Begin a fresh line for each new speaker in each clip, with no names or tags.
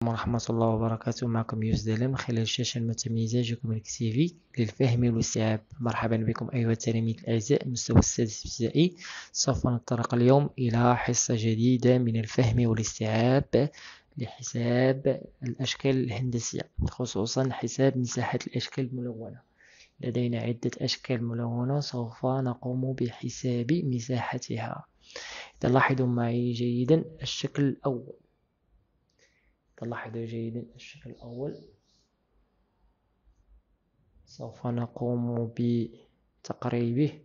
ورحمة الله وبركاته. معكم يوسف دلال من خلال الشاشة المتميزة جوكم اكتيفي للفهم والاستيعاب. مرحبا بكم أيها التلاميذ الأعزاء المستوى السادس ابتدائي. سوف نتطرق اليوم إلى حصة جديدة من الفهم والاستيعاب لحساب الأشكال الهندسية، خصوصا حساب مساحة الأشكال الملونة. لدينا عدة أشكال ملونة سوف نقوم بحساب مساحتها. لاحظوا معي جيدا الشكل الأول. سوف نقوم بتقريبه.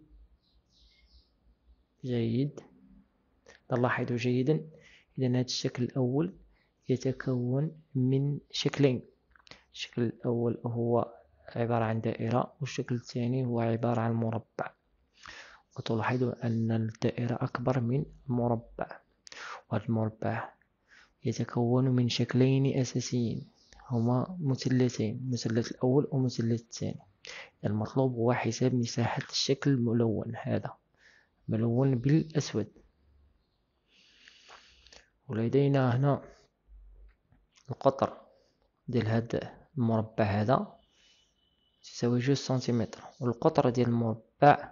جيد. لاحظوا جيدا. إذن هذا الشكل الأول يتكون من شكلين. الشكل الأول هو عبارة عن دائرة، والشكل الثاني هو عبارة عن مربع. وتلاحظوا أن الدائرة أكبر من المربع، والمربع يتكون من شكلين أساسيين هما مثلثين، المثلث الأول والمثلث الثاني. المطلوب هو حساب مساحة الشكل الملون، هذا ملون بالأسود. ولدينا هنا القطر ديال هذا المربع هذا تساوي 2 سنتيمتر، والقطر ديال المربع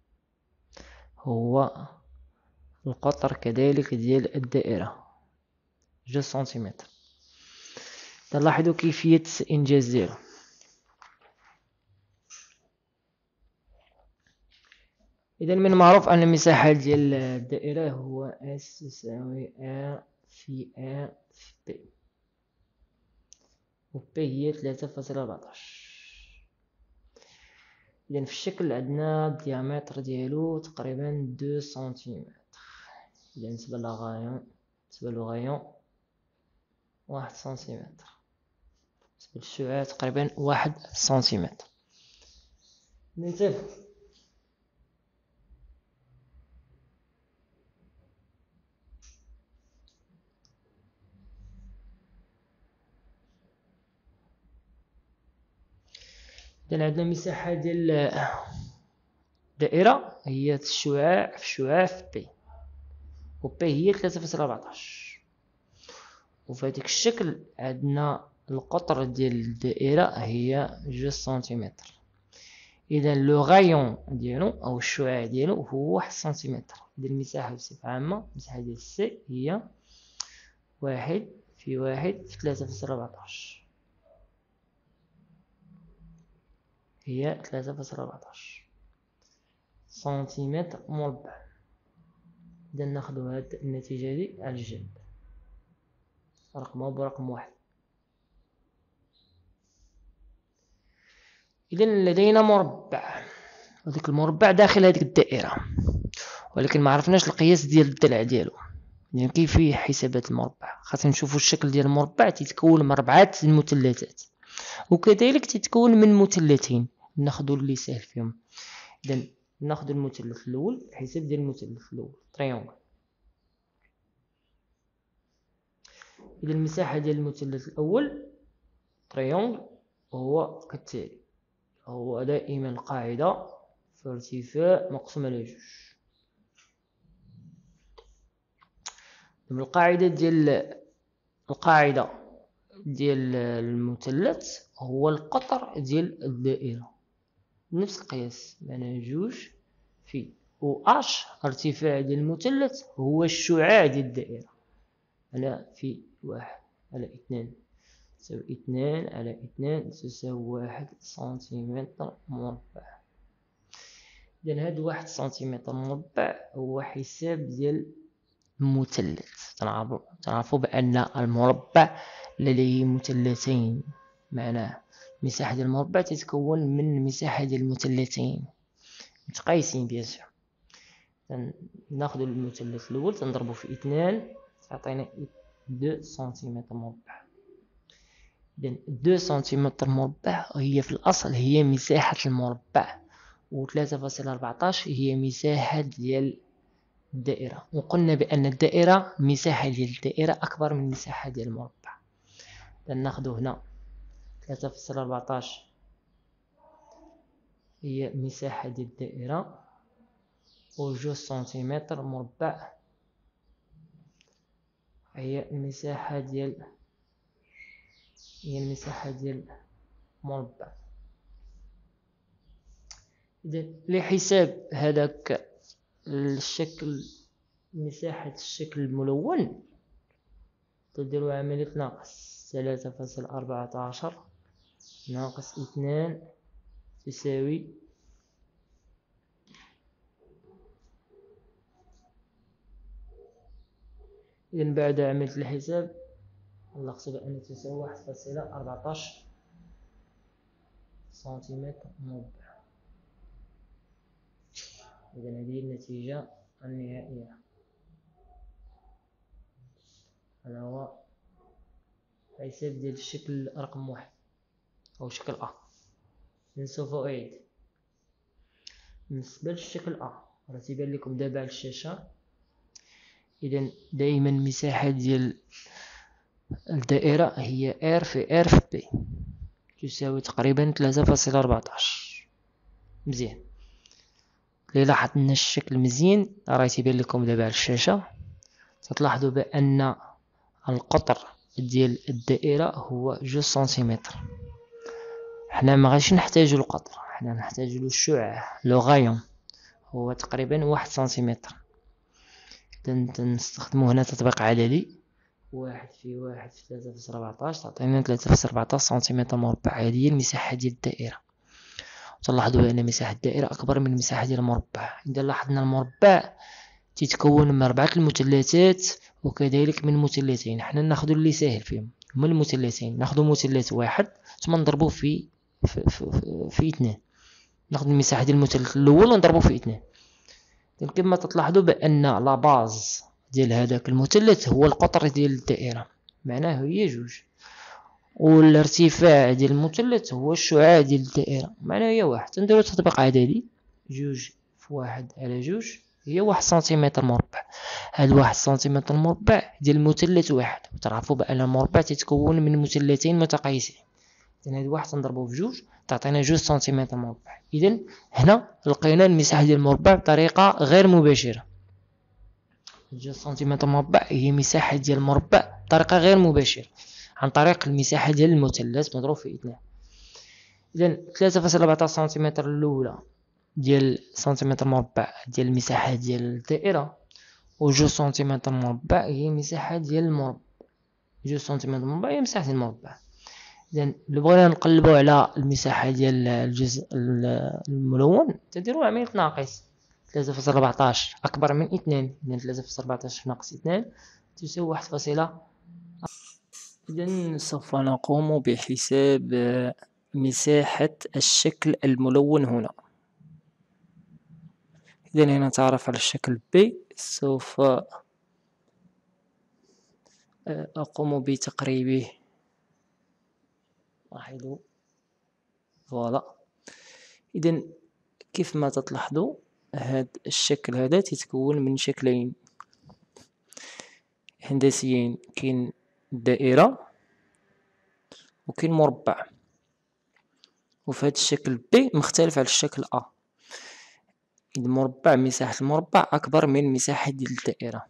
هو القطر كذلك ديال الدائرة 2 سنتيمتر. نلاحظوا كيفية إنجاز ديالو. إذا من المعروف أن المساحة ديال الدائرة هو اس تساوي ا في ا في بي، و بي هي 3.14. إذا في الشكل عندنا الديامتر ديالو تقريبا 2 سنتيمتر. إذا بالنسبة للغايون 1 سنتيمتر، بالنسبة للشعاع تقريبا 1 سنتيمتر. ننتبه. إذا عندنا مساحة ديال الدائرة هي الشعاع في شعاع في بي، و بي هي 3.14. وفي هذاك الشكل عندنا القطر ديال الدائرة هي 2 سنتيمتر. إذا لو غايون ديالو أو الشعاع ديالو هو 1 سنتيمتر. إذا المساحة بصفة عامة، المساحة ديال سي هي 1 في 1 في 3.14، هي 3.14 سنتيمتر مربع. إذا ناخدو هاد النتيجة دي على الجنب، رقمها برقم 1. إذا لدينا مربع، وذاك المربع داخل هذيك الدائرة، ولكن ما عرفناش القياس ديال الضلع ديالو. يعني كيفية حسابات المربع؟ خاصنا نشوفوا الشكل ديال المربع تيتكون من 4 المثلثات، وكذلك تتكون من مثلثين. ناخذوا اللي سهل فيهم. إذا ناخذ المثلث الأول. الحساب ديال المثلث الأول تريونغل. إذا المساحة ديال المثلث الأول تريونغل هو كالتالي. هو دائما القاعدة في ارتفاع مقسوم على 2. القاعدة ديال المثلث هو القطر ديال الدائرة، نفس القياس، معناها 2 في و اش ارتفاع ديال المثلث هو الشعاع ديال الدائرة على في 1 على 2 تساوي 2 على 2 تساوي 1 سنتيمتر مربع. إذا هاد 1 سنتيمتر مربع هو حساب ديال المثلث. تنعرفوا بأن المربع لديه مثلثين، معناه مساحة ديال المربع تتكون من المساحة ديال المثلثين متقايسين بيان. ناخذ المثلث الأول تنضربه في 2 تعطينا 2 سنتيمتر مربع. إذن 2 سنتيمتر مربع هي في الأصل هي مساحة المربع، و 3.14 هي مساحة ديال الدائرة. وقلنا بأن الدائرة مساحة ديال الدائرة أكبر من مساحة ديال المربع. ناخذ هنا 3.14 هي مساحة ديال الدائرة، و 2 سنتيمتر مربع هي المساحة ديال هي المساحة ديال مربع. إذا لحساب هذاك الشكل، مساحة الشكل الملون، تديروا عملية ناقص 3.14 ناقص 2 تساوي إذن بعد عملية الحساب نلاحظ بأن تساوي 1.14 سنتيمتر مربع. إذن هذه النتيجة النهائية. هذا هو حساب ديال الشكل رقم 1 أو شكل أ. سوف أعيد. بالنسبة للشكل أ راه تيبان لكم دابا على الشاشة. إذن دائما المساحة ديال الدائرة هي R في R في B تساوي تقريبا 3.14. مزيان. اللي لاحظنا الشكل مزيان راه تيبان لكم دابا على الشاشة، تلاحظوا بأن القطر ديال الدائرة هو 2 سنتيمتر. حنا ما غاديش نحتاجو القطر، حنا نحتاجو الشعاع لو غايون هو تقريبا 1 سنتيمتر. نستخدمو هنا تطبيق عددي، 1 في 1 في 3.14 تعطينا 3.14 سنتيمتر مربع. هذه هي المساحة ديال الدائرة. تلاحظوا بأن مساحة الدائرة أكبر من المساحة ديال المربع. إذا لاحظنا المربع تتكون من 4 المثلثات وكذلك من مثلثين. حنا ناخذ اللي ساهل فيهم هما المثلثين. ناخذ مثلث واحد ثم نضربوه في 2. ناخذ المساحة ديال المثلث الأول ونضربوه في 2. كما تلاحظوا بأن لا باز ديال هذاك المثلث هو القطر ديال الدائرة، معناه هي 2. والارتفاع ديال المثلث هو الشعاع ديال الدائرة، معناه هي 1. تنديرو تطبيق عددي، 2 في 1 على 2 هي 1 سنتيمتر مربع. هاد 1 سنتيمتر مربع ديال المثلث واحد. وتعرفوا بأن المربع تتكون من مثلثين متقايسين. إذن هاد 1 تنضربو في 2 تعطينا 2 سنتيمتر مربع. إذن هنا لقينا المساحة ديال المربع بطريقة غير مباشرة. 2 سنتيمتر مربع هي مساحة ديال المربع بطريقة غير مباشرة عن طريق المساحة ديال المثلث مضروب في 2. إذن 3.14 سنتيمتر الأولى ديال سنتيمتر مربع ديال المساحة ديال الدائرة، و 2 سنتيمتر مربع هي مساحة ديال المربع. 2 سنتيمتر مربع هي مساحة المربع. إذن لو بغينا نقلبو على المساحة ديال الجزء الملون تديروا عملية ناقص. 3.14 أكبر من 2. إذن 3.14 ناقص 2 تساوي 1. إذن سوف نقوم بحساب مساحة الشكل الملون هنا. إذن هنا نتعرف على الشكل B. سوف أقوم بتقريبه. لاحظوا فوالا. إذن كيف ما تلاحظوا هذا الشكل هذا تتكون من شكلين هندسيين، كاين دائرة وكاين مربع. وفي هذا الشكل B مختلف على الشكل A. المربع مساحة المربع أكبر من مساحة ديال الدائرة.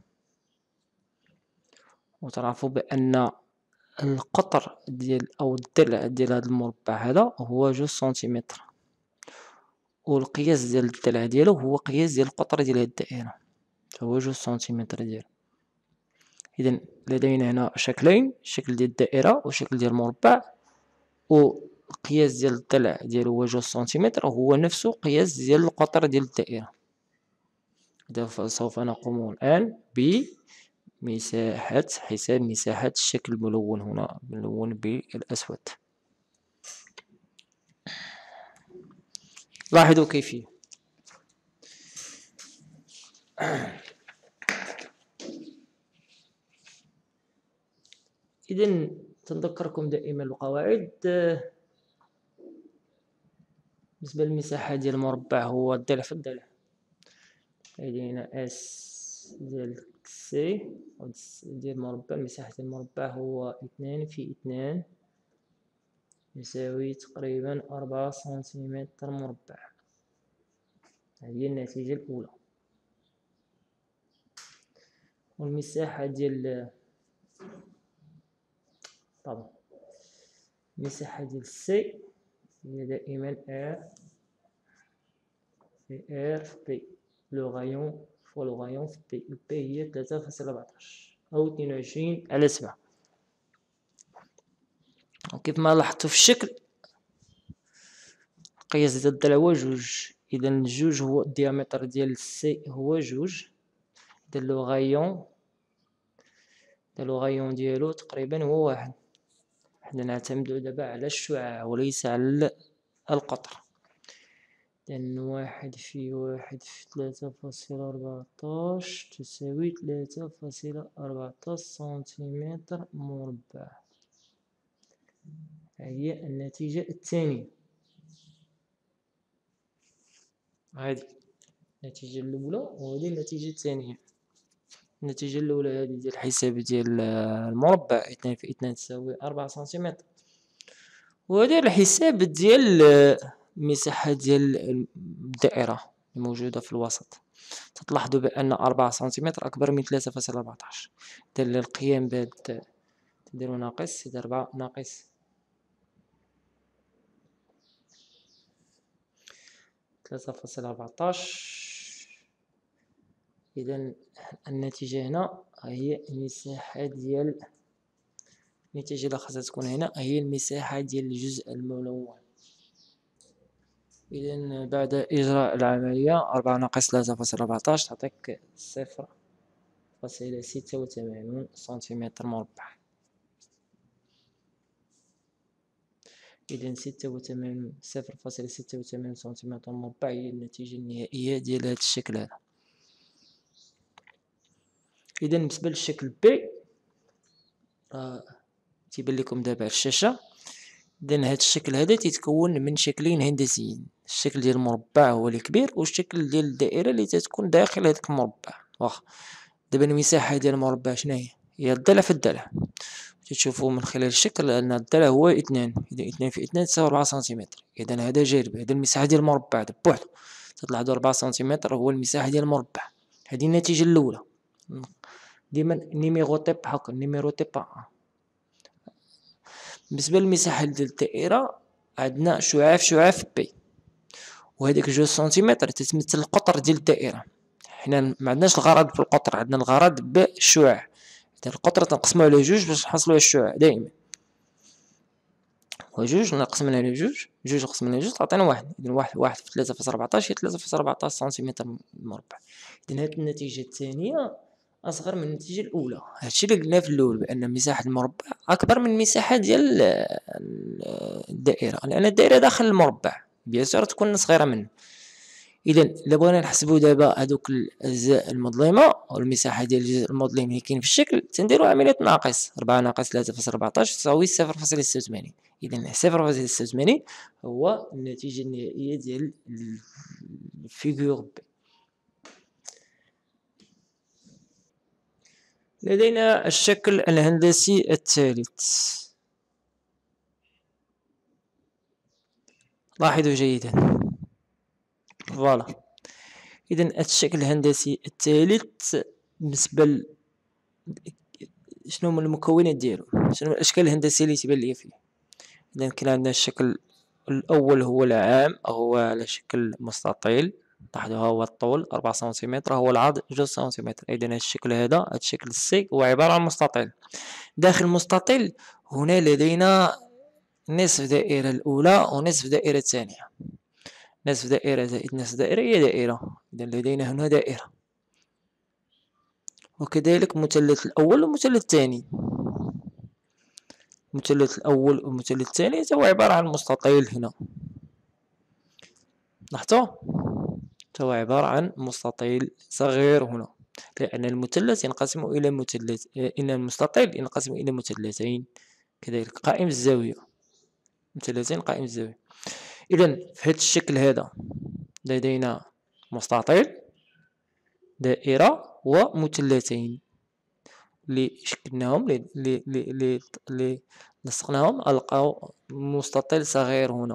وتعرفوا بأن القطر ديال أو الضلع ديال هذا المربع هذا هو 2 سنتيمتر، والقياس ديال الضلع ديالو هو قياس ديال القطر ديال هذه الدائرة هو 2 سنتيمتر ديالو. إذن لدينا هنا شكلين، شكل ديال الدائرة وشكل ديال المربع، والقياس ديال الضلع ديالو هو 2 سنتيمتر وهو نفس قياس ديال القطر ديال الدائرة. إذا سوف نقوم الآن بمساحة حساب مساحة الشكل الملون هنا ملون بالأسود. لاحظوا كيفية. إذن تنذكركم دائما القواعد. بالنسبة للمساحة ديال المربع هو الضلع في الضلع. لدينا اس ديال سي ديال المربع. مساحة المربع هو 2 في 2 يساوي تقريبا 4 سنتيمتر مربع. هذه النتيجة الأولى. والمساحة ديال طبعا المساحة ديال سي هي دائما ار في ار في بي، لو غايون فوا لو غايون في بي، بي هي 3.14 أو 22/7. كيف ما لاحظتوا في الشكل القياس ديال الضلع هو جوج، إذا جوج هو الديامتر ديال سي هو جوج، إذا لو غايون ديالو تقريبا هو واحد. حنا نعتمدو دابا على الشعاع وليس على القطر، لأن واحد في 3.14 تساوي 3.14 سنتيمتر مربع. هي النتيجة الثانية، هذه النتيجة الأولى وهذه النتيجة الثانية. النتيجة الأولى هذه ديال الحساب ديال المربع 2 في 2 تساوي 4 سنتيمتر، وهذا الحساب ديال المساحة ديال الدائرة الموجودة في الوسط. تلاحظوا بأن 4 سنتيمتر أكبر من 3.14. إذا للقيام بهاد تديروا ناقص، إذا 4 ناقص 3.14. إذا النتيجة هنا هي المساحة ديال النتيجة اللي خاصها تكون هنا هي المساحة ديال الجزء الملون. إذا بعد إجراء العملية 4 ناقص 3.14 تعطيك 0.86 سنتيمتر مربع. إذا 0.86 سنتيمتر مربع هي النتيجة النهائية ديال هذا الشكل هذا. إذا بالنسبة للشكل بي تيبان لكم دابا على الشاشة. إذا هذا الشكل هذا تيتكون من شكلين هندسيين، الشكل ديال المربع هو الكبير والشكل ديال الدائرة اللي تتكون داخل هذاك المربع. واخا دابا المساحة ديال المربع شناهي؟ هي الضلع في الضلع. تشوفوا من خلال الشكل أن الضلع هو 2، إذا 2 في 2 تساوي 4 سنتيمتر. إذا هذا جانب، هذا المساحة ديال المربع بوحدو. تلاحظوا 4 سنتيمتر هو المساحة ديال المربع. هذه النتيجة الأولى. ديما نيميروطي بهاكا، نيميروطي با. بالنسبة للمساحة ديال الدائرة عندنا شعاع في بي، وهذيك 2 سنتيمتر تتمثل القطر ديال الدائرة. حنا ما عندناش الغرض بالقطر، عندنا الغرض بالشعاع. إذا القطر تنقسمو على جوج باش نحصلو على الشعاع دائما، وجوج نقسم على جوج نقسم على جوج تعطينا واحد. إذا واحد في 3.14 هي 3.14 سنتيمتر مربع. إذا هاد النتيجة الثانية أصغر من النتيجة الأولى. هادشي اللي قلنا في الأول بأن مساحة المربع أكبر من المساحة ديال الدائرة، لأن الدائرة داخل المربع بيان سور تكون صغيرة منه. إذا إلا بغينا نحسبو دابا هادوك الأجزاء المظلمة والمساحة ديال الجزء المظلم اللي كاين في الشكل، تنديرو عملية ناقص. 4 ناقص 3.14 تساوي 0.86. إذا 0.86 هو النتيجة النهائية ديال الفيغور بي. لدينا الشكل الهندسي الثالث. لاحظوا جيدا. فوالا. إذا الشكل الهندسي الثالث بالنسبة شنو هما المكونات ديالو، شنو الأشكال الهندسية اللي تبان ليا فيه. إذا كان عندنا الشكل الأول هو العام، هو على شكل مستطيل. لاحظوا ها هو الطول 4 سنتيمتر، هو العرض 2 سنتيمتر. إذا هذا الشكل هذا الشكل السي هو عبارة عن مستطيل. داخل المستطيل هنا لدينا نصف دائرة الأولى ونصف دائرة الثانية. نصف دائرة زائد نصف دائرة هي دائرة. إذا لدينا هنا دائرة، وكذلك المثلث الأول والمثلث الثاني. المثلث الأول والمثلث الثاني هو عبارة عن مستطيل. هنا لاحظتوا هو عبارة عن مستطيل صغير هنا، لأن المثلث ينقسم إلى مثلث، إن المستطيل ينقسم إلى مثلثين كذلك قائم الزاوية، مثلثين قائم الزاوية. إذا في هذا الشكل هذا لدينا مستطيل، دائرة ومثلثين اللي شكلناهم اللي لصقناهم ألقاو مستطيل صغير هنا.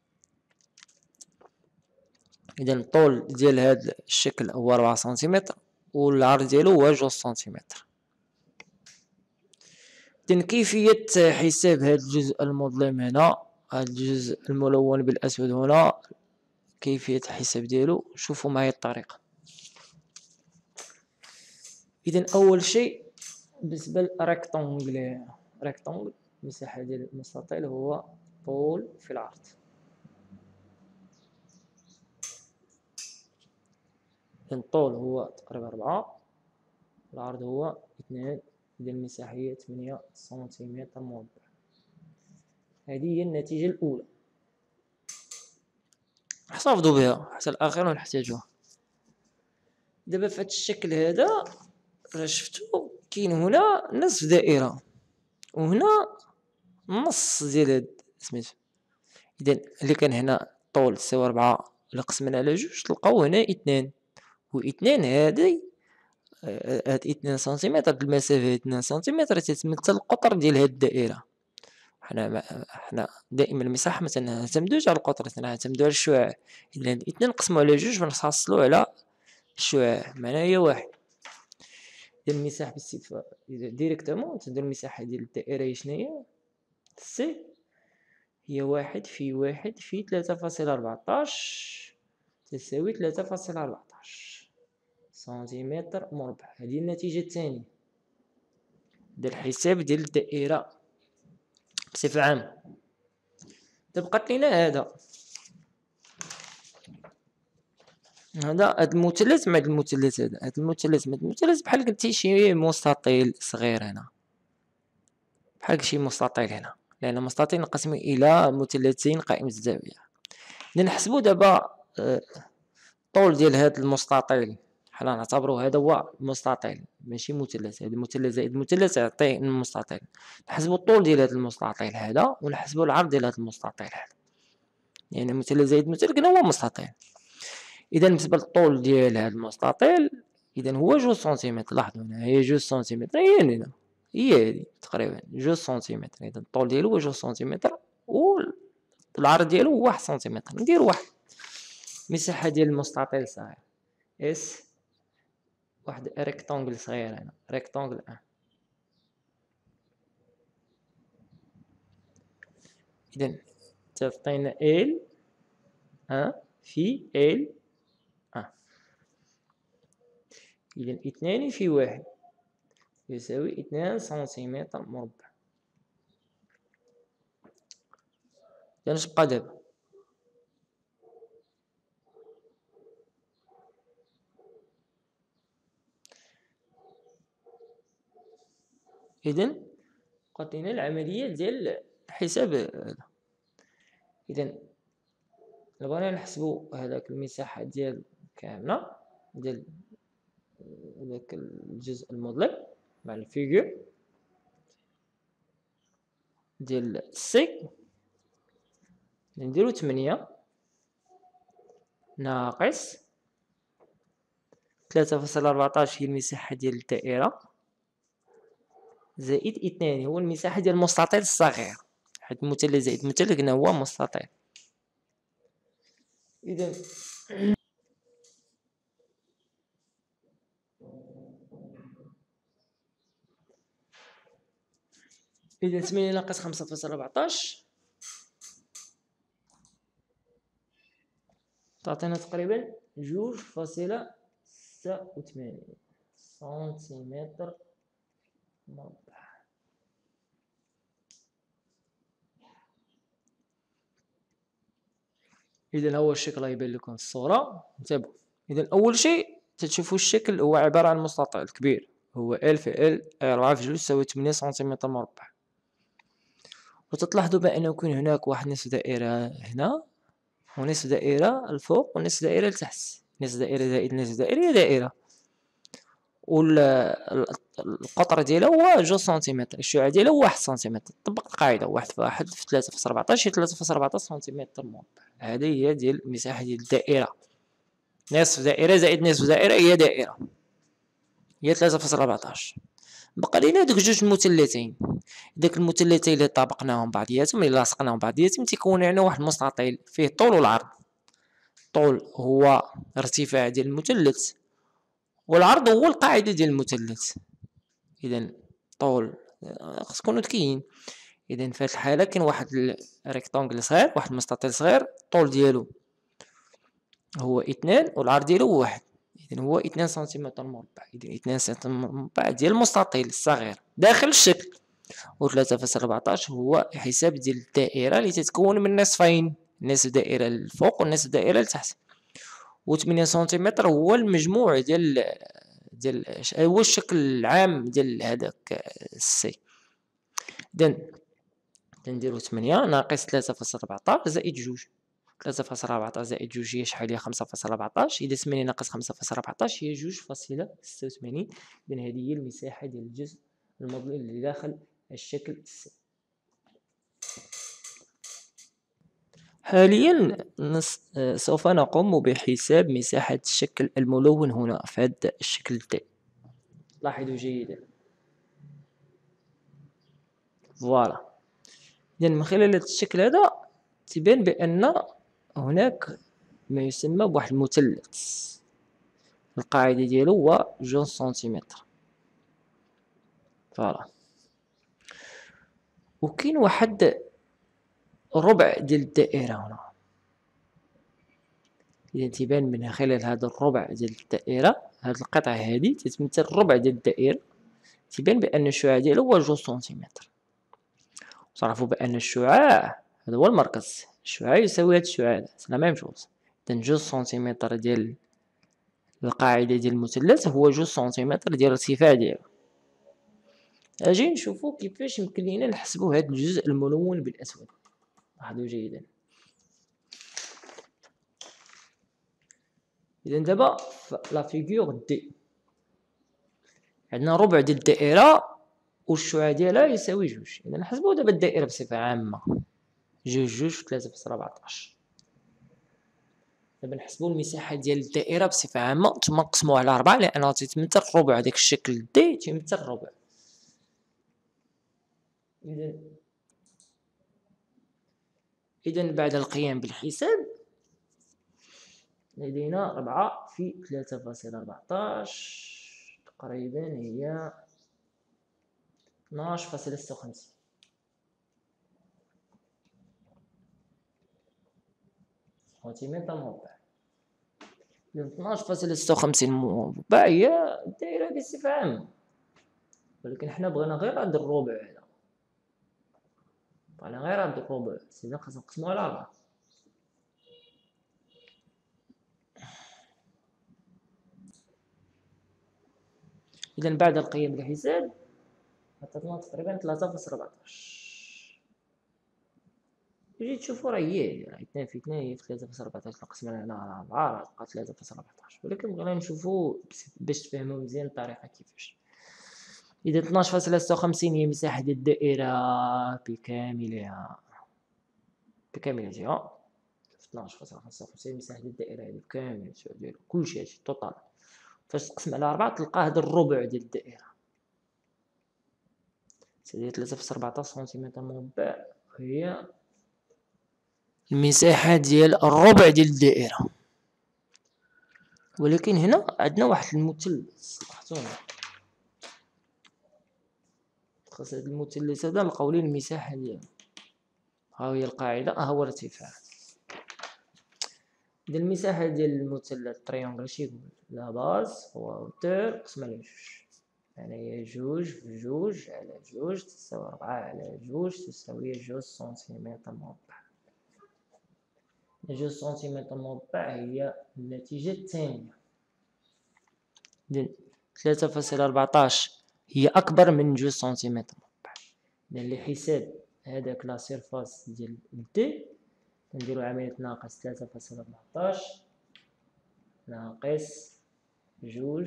إذا الطول ديال هذا الشكل هو 4 سنتيمتر والعرض ديالو هو 2 سنتيمتر. إذن كيفية حساب هذا الجزء المظلم هنا، هذا الجزء الملون بالأسود هنا، كيفية الحساب ديالو شوفوا معايا الطريقة. إذن أول شيء بالنسبة للريكتونغل، المساحة ديال المستطيل هو طول في العرض. إذن الطول هو تقريبا 4، العرض هو 2، إذن المساحة هي 8 سنتيمتر مربع. هذه هي النتيجة الأولى، احتفظوا بها حتى الأخير ونحتاجوها. دابا في هذا الشكل هذا راه شفتوا كاين هنا نصف دائرة وهنا نص ديال هاد سميتو. إذن اللي كان هنا طول تساوي 4، إلا قسمنا على 2 تلقاو هنا 2، و2 هادي هاد 2 سنتيمتر، المسافة 2 سنتيمتر تتمثل القطر ديال هاد الدائرة. حنا دائما المساحة ما تنعتمدوش على القطر، تنعتمدو على الشعاع. إذا 2 نقسمو على 2 ونحصلو على الشعاع، معناها هي 1. إذا المساحة باستفاضة إذا ديريكتومون تندير المساحة ديال الدائرة هي شناهي؟ سي هي 1 في 1 في 3.14 تساوي 3.14 سنتيمتر مربع. هذه النتيجة الثانية ديال الحساب ديال الدائرة بصفة عامة. تبقات لينا هذا المثلث مع المثلث هذا المثلث بحال قلتي شي مستطيل صغير هنا، بحال شي مستطيل هنا، لأن مستطيل نقسم إلى مثلثين قائم الزاوية. نحسبوا دابا الطول ديال هذا المستطيل، حنا نعتبروا هذا هو مستطيل ماشي مثلث، هذا مثلث زائد مثلث يعطي المستطيل. نحسبوا الطول ديال هذا المستطيل هذا ونحسبوا العرض ديال هذا المستطيل هذا، يعني مثلث زائد مثلث قلنا هو مستطيل. إذا بالنسبة للطول ديال هذا المستطيل إذا هو 2 سنتيمتر. لاحظوا هنا هي 2 سنتيمتر، هي هنا هي هذه تقريبا 2 سنتيمتر. إذا الطول ديالو هو 2 سنتيمتر والعرض ديالو هو 1 سنتيمتر. ندير 1 مساحة ديال المستطيل صغير اس، واحد ريكتونغل صغير هنا، ريكتونغل 1. إذا تعطينا ال في ال إذا 2 في 1 يساوي 2 سنتيمتر مربع. إذا اش بقى دابا؟ إذا بقات لينا العملية ديال الحساب هذا. إذا إلا بغينا نحسبو هذاك المساحة ديال كاملة ديال هذاك الجزء المظلم مع الفيغور ديال سي، نديرو 8 ناقص 3.14 هي المساحة ديال الدائرة زائد 2 هو المساحة ديال المستطيل الصغير، حيت مثلث زائد مثلث قلنا هو مستطيل. إذا إذا 8 ناقص 5.14 تعطينا تقريبا 2.86 سنتيمتر مربع. إذا هو الشكل يبان لكم في الصورة، انتبهوا. إذا أول شيء تشوفوا الشكل هو عبارة عن مستطيل كبير، هو ال في ال 4 في 2 تساوي 8 سنتيمتر مربع. وتلاحظوا بأنه يكون هناك واحد نصف دائرة هنا ونصف دائرة الفوق ونصف دائرة لتحت، نصف دائرة زائد نصف دائرة هي دائرة، والقطر ديالها هو 2 سنتيمتر، الشعاع ديالها هو 1 سنتيمتر. طبق القاعدة 1 في 1 في 3.14 هي 3.14 سنتيمتر مربع. هذه هي ديال المساحة ديال الدائرة، نصف دائرة زائد نصف دائرة هي دائرة، هي 3.14. بقى لينا دوك جوج مثلثين، داك المثلثين اللي طابقناهم بعضياتهم اللي لاصقناهم بعضياتهم تيكونوا لنا واحد المستطيل فيه الطول والعرض. الطول هو ارتفاع ديال المثلث والعرض هو القاعدة ديال المثلث. إذا طول
خص تكونوا ذكيين. اذا في هذه الحاله كاين واحد ريكتونغل صغير، واحد المستطيل صغير، الطول ديالو هو 2 والعرض ديالو هو 1، اذا هو 2 سنتيمتر مربع. اذا 2 سنتيمتر مربع ديال المستطيل الصغير داخل الشكل، و 3.14 هو حساب ديال الدائره اللي تتكون من نصفين، نصف دائره الفوق ونصف دائره لتحت. و 8 سنتيمتر هو المجموع ديال هو الشكل العام ديال هذاك السي. اذا تنديرو 8 ناقص 3.14 زائد 2. 3.14 زائد 2 هي شحال؟ هي 5.14. اذا 8 ناقص 5.14 هي 2.86. اذا هذه هي المساحه ديال الجزء المظلل اللي داخل الشكل السي. حاليا سوف نقوم بحساب مساحة الشكل الملون هنا في هذا الشكل تاعي. لاحظوا جيدا. فوالا. إذن من خلال هذا الشكل هذا تبان بأن هناك ما يسمى بواحد المثلث، القاعدة ديالو هو 2 سنتيمتر. فوالا. وكاين واحد الربع ديال الدائرة هنا. إذا تبان من خلال هذا الربع ديال الدائرة، هذه القطعة هذه تتمثل الربع ديال الدائرة، تبان بأن الشعاع ديالو هو 2 سنتيمتر. تعرفوا بأن الشعاع هذا هو المركز، الشعاع يساوي هذا الشعاع، سي لا ميم شوز. إذن 2 سنتيمتر ديال القاعدة ديال المثلث هو 2 سنتيمتر ديال الارتفاع ديالو. أجي نشوفوا كيفاش يمكن لينا نحسبوا هذا الجزء الملون بالأسود. لاحظوا جيدا. إذا دابا لا فيغور دي عندنا ربع ديال الدائرة والشعاع ديالها يساوي 2. إذا نحسبوا دابا الدائرة بصفة عامة، 2 في 3.14. دابا نحسبوا المساحة ديال الدائرة بصفة عامة ثم نقسموها على 4 لأنها تتمثل الربع. داك الشكل دي تيمثل الربع. إذا بعد القيام بالحساب لدينا 4 في 3.14 تقريبا هي 12.56. سنتيمتر مربع. 12.56 مربع هي الدائرة بصفة عامة، ولكن حنا بغينا غير هاد الربع هذا، بغينا غير هاد الربع، إذا خاصنا نقسمو على 4. إذا بعد القيام بالحساب عطاتنا تقريبا 3.14. تجي تشوفوا راه هي 2 في 2 هي في 3.14 نقسمها على 4 راه تبقى 3.14، ولكن بغينا نشوفوا باش تفهموا مزيان الطريقة كيفاش. إذا 12.56 هي مساحة ديال الدائرة بكاملها 12.55 مساحة ديال الدائرة هذه بكامل ديال كلشي هادشي توتال. فاش تقسم على 4 تلقى هذا الربع ديال الدائرة، سي 3.14 سنتيمتر مربع هي المساحة ديال الربع ديال الدائرة. ولكن هنا عندنا واحد المثلث، لاحظونا خاص هذا المثلث هذا نلقاو ليه المساحة ديالو. ها هي القاعدة، ها هو الارتفاع. إذا المساحة ديال المثلث تريونغل اش يقول؟ لا باز هو هوتور قسمة على 2، يعني هي 2 في 2 على 2 تساوي 4 على 2 تساوي 2 سنتيمتر مربع. 2 سنتيمتر مربع هي النتيجة الثانية. إذن 3.14 هي أكبر من 2 سنتيمتر مربع. إذن لحساب هذاك لا سيرفاس ديال دي نديرو عملية ناقص 3.14 ناقص 2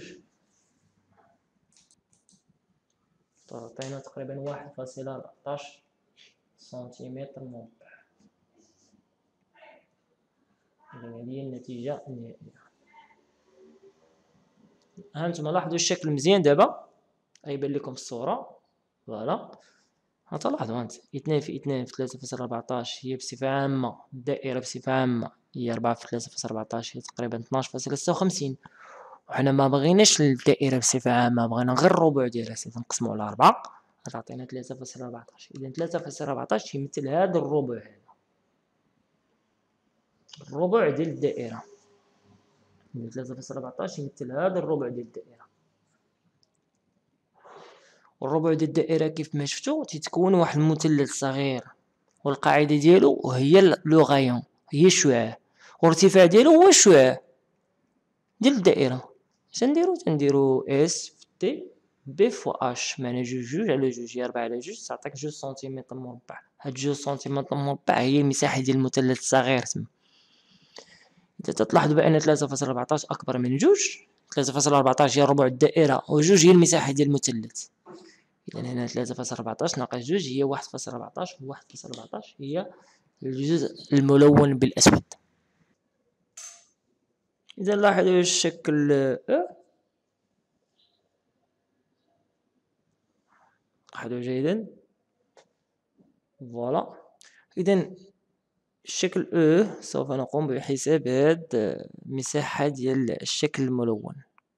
تعطينا تقريبا 1.14 سنتيمتر مربع. إذن هذه هي النتيجة النهائية. هانتوما لاحظوا الشكل مزيان دابا غيبان لكم في الصورة. فوالا غتلاحظوا هانت 2 في 2 في 3.14 هي بصفة عامة الدائرة بصفة عامة هي 4 في 3.14 هي تقريبا 12.56. وحنا ما بغيناش الدائرة بصفة عامة، بغينا غير الربع ديالها، سيدي نقسمو على 4
غتعطينا 3.14. إذا 3.14 يمثل هذا الربع هذا، الربع ديال الدائرة. 3.14 يمثل هذا الربع ديال الدائرة. والربع ديال الدائرة كيف ما شفتو تيتكون واحد المثلث صغير، والقاعدة ديالو هي لو غايون، هي الشعاع، والارتفاع ديالو هو الشعاع ديال الدائرة. تنديرو اس في تي بي فوا اش، معنى جوج على جوج هي 4 على جوج، تعطيك 2 سنتيمتر مربع. هاد 2 سنتيمتر مربع هي المساحة ديال المثلث الصغير تما. إذا تلاحظوا بأن 3.14 أكبر من جوج، 3.14 هي ربع الدائرة، وجوج هي المساحة ديال المثلث. إذا هنا 3.14 ناقص جوج هي 1.14، و 1.14 هي الجزء الملون بالأسود. إذا لاحظوا الشكل لاحظوا جيدا، فوالا. إذا الشكل سوف نقوم بحساب هاد المساحة ديال الشكل الملون.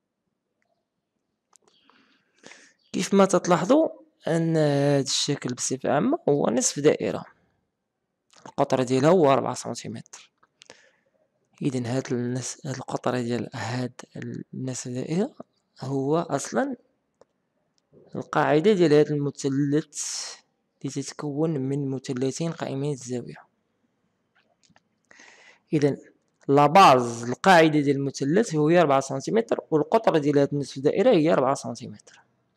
كيف ما تلاحظوا أن هذا الشكل بصفة عامة هو نصف دائرة، القطر ديالها هو 4 سنتيمتر. إذن هاد القطر ديال هاد النصف دائرة هو أصلا القاعدة ديال هاد المثلث اللي تتكون من مثلثين قائمين الزاوية. إذن لاباز القاعدة ديال المثلث هي 4 سنتيمتر، والقطر ديال هاد النصف دائرة هي 4 سنتيمتر.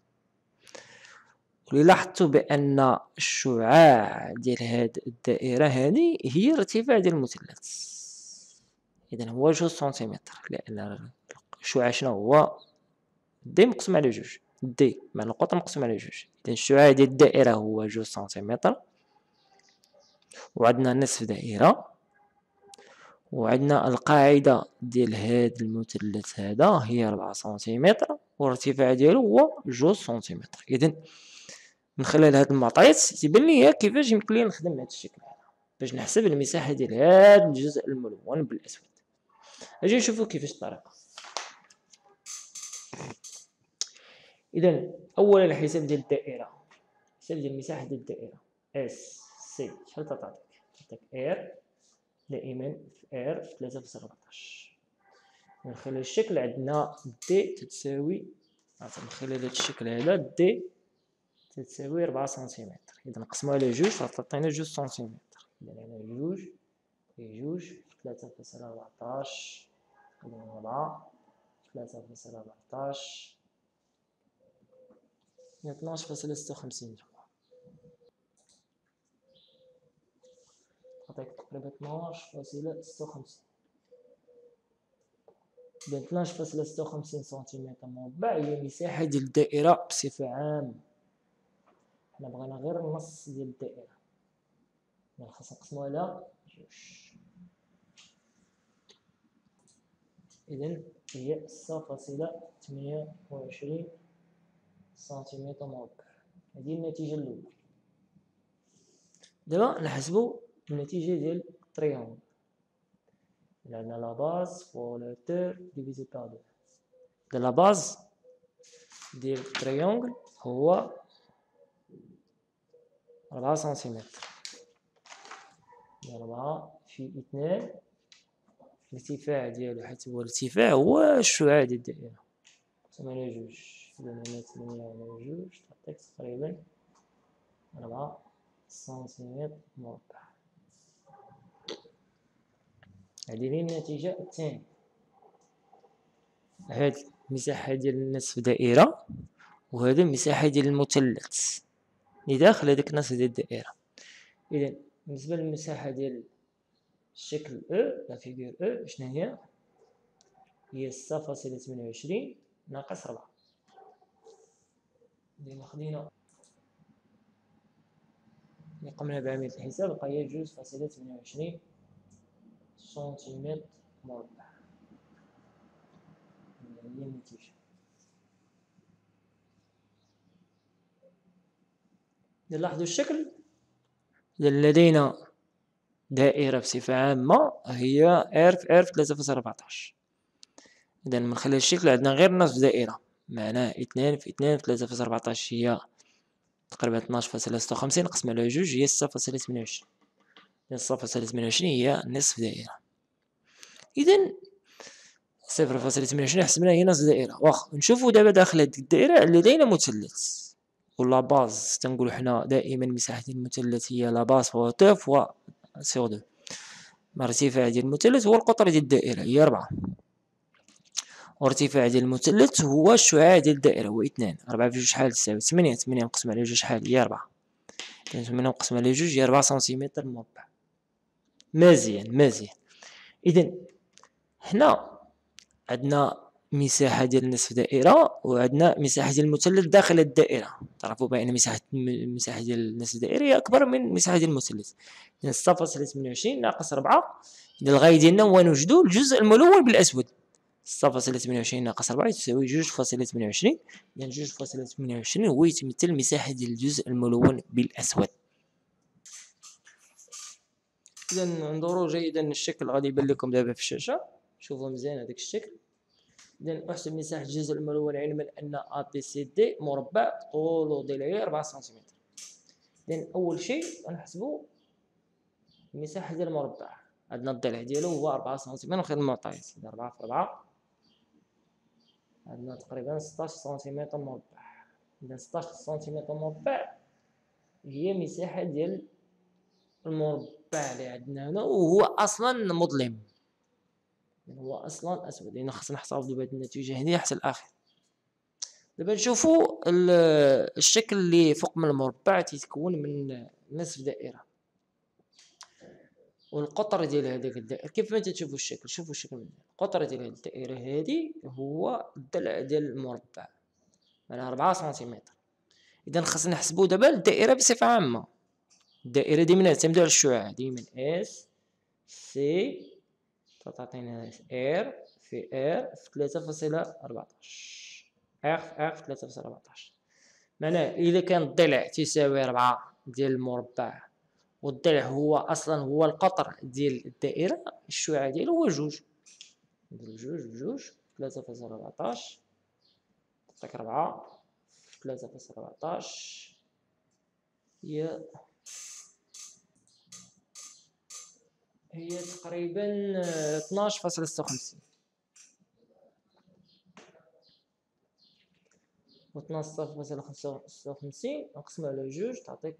ولاحظتوا بأن الشعاع ديال هاد الدائرة هذه هي الارتفاع ديال المثلث. إذن هو 2 سنتيمتر، لأن الشعاع شنو هو؟ دي مقسوم على جوج، دي معنى القطر مقسوم على جوج. إذن الشعاع ديال الدائرة هو 2 سنتيمتر، وعندنا نصف دائرة، وعندنا القاعدة ديال هاد المثلث هذا هي 4 سنتيمتر، والارتفاع ديالو هو 2 سنتيمتر. إذن من خلال هاد المعطيات تيبان ليا كيفاش يمكن لي نخدم بهذا الشكل هذا باش نحسب المساحة ديال هاد الجزء الملون بالأسود. اجي نشوفو كيفاش الطريقة. إذا أولا الحساب ديال الدائرة، الحساب ديال المساحة ديال الدائرة اس سي شحال تعطيك؟ تعطيك ار دائما في ار في 3.14. من خلال الشكل عندنا دي تتساوي، من خلال هاد الشكل هذا دي تتساوي 4 سنتيمتر. إذا نقسمو على جوج غتعطينا 2 سنتيمتر. إذا هنا جوج في جوج في 3.14 خلينا 4 3.14 هي 12.56 تعطيك تقريبا 12.56. إذا 12.56 سنتيمتر مربع هي مساحة ديال الدائرة بصفة عامة. حنا بغينا غير النص ديال الدائرة، يعني خاصنا نقسمو على جوج. إذن هي 6.28 سنتيمتر مربع. هذه النتيجة الأولى. دابا نحسبو النتيجة ديال التريونغل. عندنا لا باز فوا لا توور ديفيزي بار دو. لا باز ديال التريونغل هو 4 سنتيمتر. 4 في 2 الارتفاع ديالو، حيت هو الارتفاع هو الشعاع ديال الدائرة، نقسم على جوج. إذا هنا 8 على جوج تعطيك تقريبا 4 سنتيمتر مربع. هذه هي النتيجة الثانية. هذه المساحة ديال نصف دائرة، وهذا المساحة ديال المثلث اللي داخل هذاك النصف ديال الدائرة. إذا بالنسبة للمساحة ديال الشكل لا فيغور شنو هي؟ هي 6.28 ناقص 4. إذا خدينا قمنا بعملية الحساب لقى هي 2.28 سنتيمتر مربع. هي النتيجة. لاحظوا الشكل. إذا لدينا دائرة بصفة عامة هي ار في ار في 3.14. إذا من خلال الشكل عندنا غير نصف دائرة، معناه 2 في 2 في 3.14 هي
تقريبا 12.56 نقسم على جوج هي 6.28. 6.28 هي نصف دائرة. إذا 0.28 حسبنا هي نصف دائرة. واخا نشوفو دابا داخل هاد الدائرة لدينا مثلث، ولا باز تنقولو حنا دائما مساحة المثلث هي لا باز فوا تو فوا سور دو. ارتفاع ديال المثلث هو القطر ديال الدائرة هي 4، وارتفاع ديال المثلث هو الشعاع ديال الدائرة هو 2. 4 في جوج شحال تساوي 8. 8 نقسم على جوج شحال هي 4. 8 نقسم على جوج هي 4 سنتيمتر مربع. مزيان. إذا هنا عندنا مساحة ديال نصف دائرة وعندنا مساحة ديال المثلث داخل الدائرة. تعرفوا بأن مساحة ديال نصف الدائرة هي أكبر من مساحة ديال المثلث. إذا 6.28 ناقص 4. إذا الغاية ديالنا هو نوجدو الجزء الملون بالأسود. 6.28 ناقص 4 تساوي 2.28. إذا 2.28 هو يتمثل مساحة ديال الجزء الملون بالأسود. إذا انظروا جيدا الشكل غادي يبان لكم دابا في الشاشة. شوفوا مزيان هذاك الشكل. إذا أحسب مساحة الجزء الملون علما أن ABCD مربع طوله ضلعي 4 سنتيمتر. إذا أول شيء غنحسبوا المساحة ديال المربع. عندنا الضلع ديالو هو 4 سنتيمتر ناخذ المعطيات. 4 في 4 عندنا تقريبا 16 سنتيمتر مربع. إذا 16 سنتيمتر مربع هي مساحة ديال المربع اللي عندنا هنا، وهو أصلا مظلم، هو اصلا اسود. لان خصنا نحتفظوا بهذه النتيجه هذه حتى الاخر. دابا نشوفوا الشكل اللي فوق من المربع تيتكون من نصف دائره، والقطر ديال هذاك الدائره كيف ما تشوفوا الشكل. شوفوا الشكل من القطر ديال هذه الدائره هذه هو الضلع ديال المربع على 4 سنتيمتر. اذا خصنا نحسبوا دابا الدائره بصفه عامه. الدائره ديما نعتمدوا على الشعاع ديما اس سي تعطينا ار في ار في 3.14 ار في ار في 3.14. معناه اذا كان الضلع تساوي 4 ديال المربع والضلع هو اصلا هو القطر ديال الدائره، الشعاع ديالو هو 2. نديرو 2 في 3.14 تعطيك 4 في 3.14 هي تقريبا 12.56. و 12.55 نقسمها على 2 تعطيك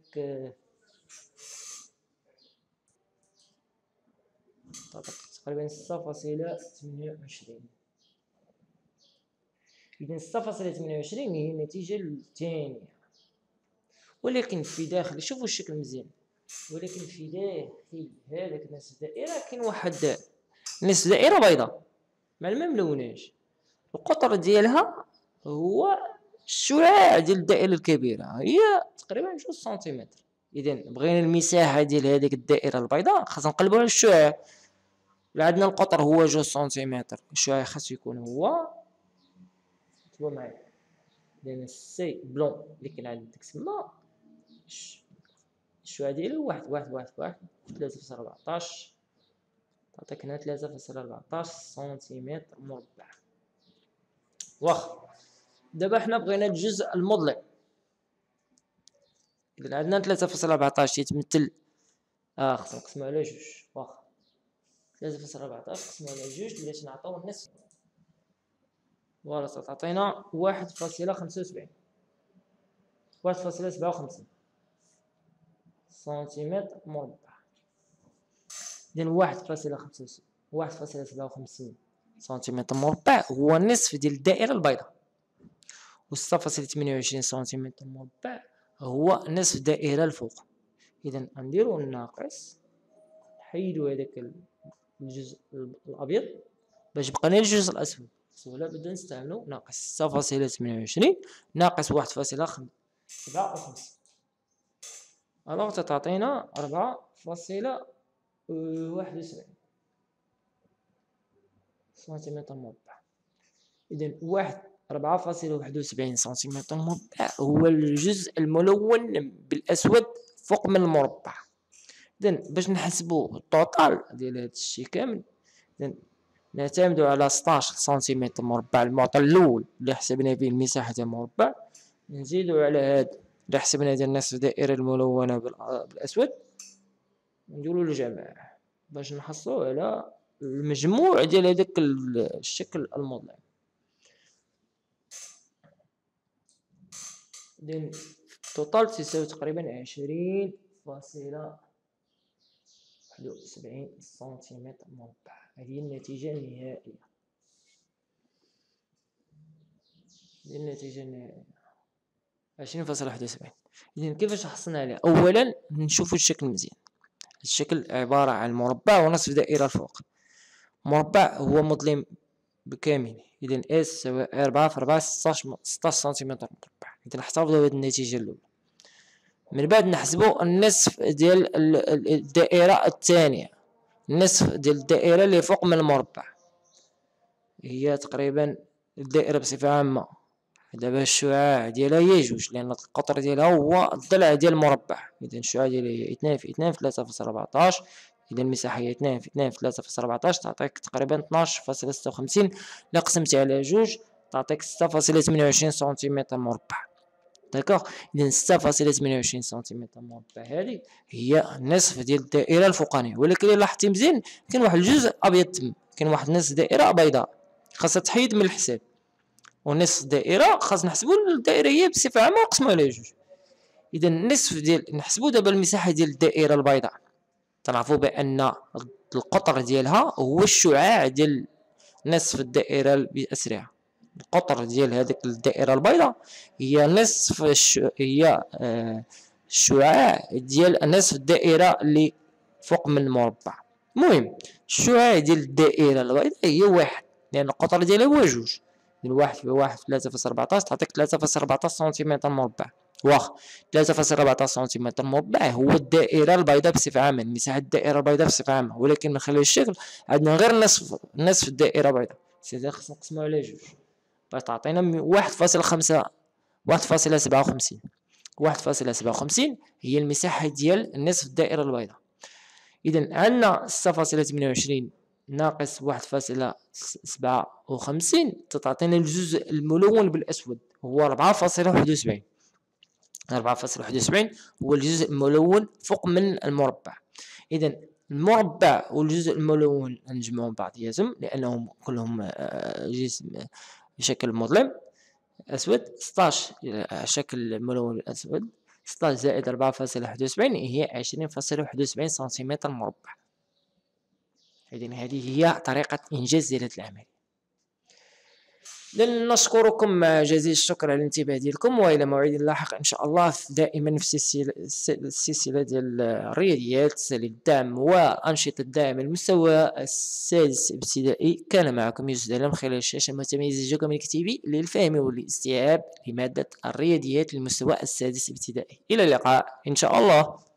تقريبا 6.28. إذا 6.28 هي النتيجة الثانية. ولكن في داخل شوفوا الشكل مزيان، ولكن في داخل هذاك نصف الدائرة كاين واحد نصف دائرة بيضاء ما ملوناش. القطر ديالها هو الشعاع ديال الدائرة الكبيرة هي تقريبا 2 سنتيمتر. إذا بغينا المساحة ديال هذيك الدائرة البيضاء خاصنا نقلبوا على الشعاع. عندنا القطر هو 2 سنتيمتر، الشعاع خاصو يكون هو كتبوا معايا لأن السي بلون اللي كاين عندك تما الشعاع ديالو 1 3.14 تعطيك هنا 3.14 سنتيمتر مربع. واخا دابا حنا بغينا الجزء المظلم. إذا عندنا 3.14 يتمثل خصنا نقسمو على 2. واخا 3.14 نقسمو على 2 باش نعطيو النصف. فوالا تعطينا 1.75 1.57 سنتيمتر مربع. إذن 1.57 سنتيمتر مربع هو النصف ديال الدائرة البيضاء، و 6.28 سنتيمتر مربع هو نصف الدائرة الفوق. إذن غنديرو الناقص، نحيدو هذاك الجزء الأبيض باش بقى لنا الجزء الأسود. ولا بدا نستعملو ناقص 6.28 ناقص 1.57 الوغ تعطينا 4.71 سنتيمتر مربع. إذا 4.71 سنتيمتر مربع هو الجزء الملون بالأسود فوق من المربع. إذا باش نحسبو التوتال ديال هذا الشيء كامل نعتمدوا على 16 سنتيمتر مربع المعطى الأول اللي حسبنا فيه المساحة ديال المربع، نزيدو على هاد إذا حسبنا ديال نصف الدائرة الملونة بالأسود نديرو الجمع باش نحصلو على المجموع ديال هداك الشكل المظلم. إذن التوتال تساوي تقريبا 20.71 سنتيمتر مربع. هذه هي النتيجة النهائية. هذه النتيجة النهائية 20.71. إذن كيفاش حصلنا عليه؟ أولا نشوفو الشكل مزيان. الشكل عبارة عن مربع ونصف دائرة الفوق. مربع هو مظلم بكامل، إذن اس تساوي 4 في 4 16 سنتيمتر مربع. إذن نحتفظوا بهذه النتيجة الأولى. من بعد نحسبوا النصف ديال الدائرة الثانية، النصف ديال الدائرة اللي فوق من المربع هي تقريبا الدائرة بصفة عامة. دابا الشعاع ديالها هي 2 لأن القطر ديالها هو الضلع ديال المربع. إذن الشعاع ديالها هي 2 في 2 في 3.14. إذا المساحة هي 2 في 2 في 3.14 تعطيك تقريبا 12.56. إلا قسمت على 2 تعطيك 6.28 سنتيمتر مربع. داكوغ. إذا 6.28 سنتيمتر مربع هذه هي نصف ديال الدائرة الفوقانية. ولكن إلا لاحظتي مزيان كاين واحد الجزء أبيض تم، كاين واحد نصف دائرة بيضاء خاصها تحيد من الحساب. ونصف الدائرة خاص نحسبو الدائرة هي بصفة عامة ونقسموها على 2. إذا النصف ديال نحسبو دابا المساحة ديال الدائرة البيضاء. تنعرفوا بأن القطر ديالها هو الشعاع ديال نصف الدائرة بأسرها. القطر ديال هذيك الدائرة البيضاء هي نصف هي الشعاع ديال نصف الدائرة اللي فوق من المربع. المهم الشعاع ديال الدائرة البيضاء هي 1 لأن القطر ديالها هو 2. من 1 في 1 في 3.14 تعطيك 3.14 سنتيمتر مربع. واخا 3.14 سنتيمتر مربع هو الدائرة البيضاء بصفة عامة، مساحة الدائرة البيضاء بصفة عامة. ولكن من خلال الشكل عندنا غير نصف الدائرة البيضاء. سيدي خصنا نقسمو على 2 باش تعطينا 1.5 1.57. 1.57 هي المساحة ديال نصف الدائرة البيضاء. إذا عندنا 6.28 ناقص 1.57 تعطينا الجزء الملون بالأسود هو 4.71. 4.71 هو الجزء الملون فوق من المربع. إذا المربع والجزء الملون نجمعهم بعضياتهم لأنهم كلهم جسم بشكل مظلم أسود. 16 شكل ملون الأسود 16 زائد 4.71 هي 20.71 سنتيمتر مربع. إذن هذه هي طريقة إنجاز ديال هذا العمل. نشكركم جزيل الشكر على الانتباه ديالكم، والى موعد لاحق ان شاء الله دائما في السلسله ديال الرياضيات للدعم وانشطه الدعم المستوى السادس ابتدائي. كان معكم يوسف دلال خلال الشاشه المتميزه جوكوميك تي في للفهم والاستيعاب لماده الرياضيات للمستوى السادس ابتدائي. الى اللقاء ان شاء الله.